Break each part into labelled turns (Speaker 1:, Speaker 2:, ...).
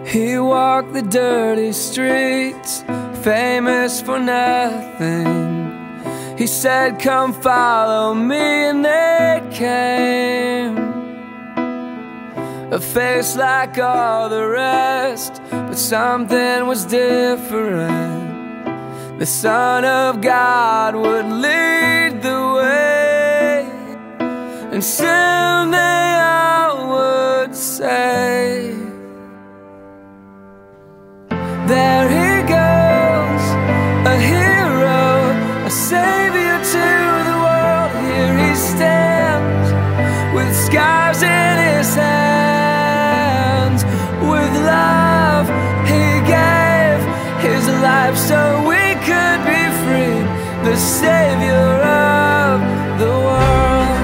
Speaker 1: He walked the dirty streets, famous for nothing. He said, "Come follow me," and they came. A face like all the rest, but something was different. The Son of God would lead the way, and soon they all would say, "There he goes, a hero, a savior to the world. Here he stands, with scars in his hands. With love he gave his life so we could be free, the savior of the world."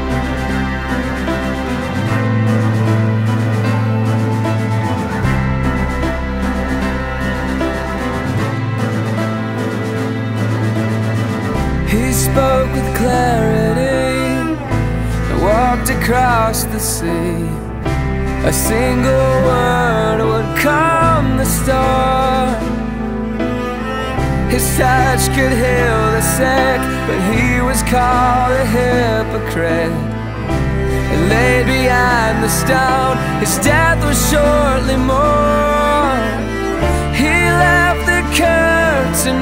Speaker 1: He spoke with clarity and walked across the sea. A single word would calm the storm. His touch could heal the sick, but he was called a hypocrite and laid behind the stone. His death was shortly mourned. He left the curtain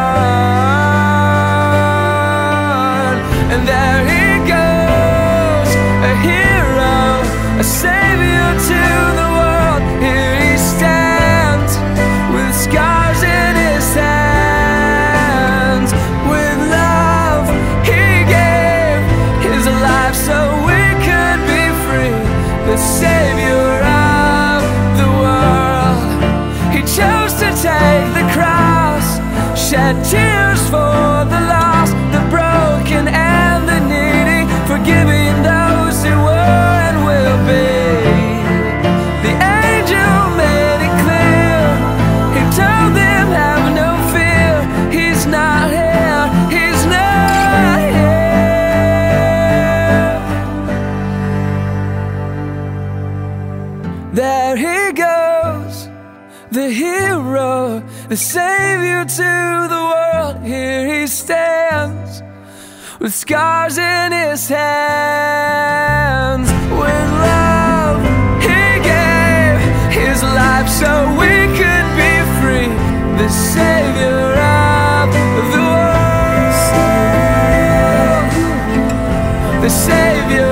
Speaker 1: torn, and there he goes, a hero, a savior to the world. Here he stands, with scars in his hands. With love he gave his life so we could be free, the savior of the world. He chose to take the cross, shed tears for the lost, the broken and the needy, forgiving those who were and will be. The angel made it clear. He told them, "Have no fear, he's not here, he's not here." There he goes, the hero, the savior to the world. Here he stands, with scars in his hands. With love he gave his life so we could be free, the savior of the world, the savior